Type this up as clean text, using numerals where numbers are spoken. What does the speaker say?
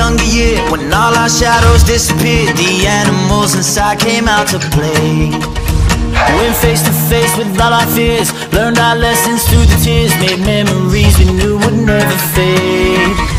younger year, when all our shadows disappeared, the animals inside came out to play. Went face to face with all our fears, learned our lessons through the tears, made memories we knew would never fade.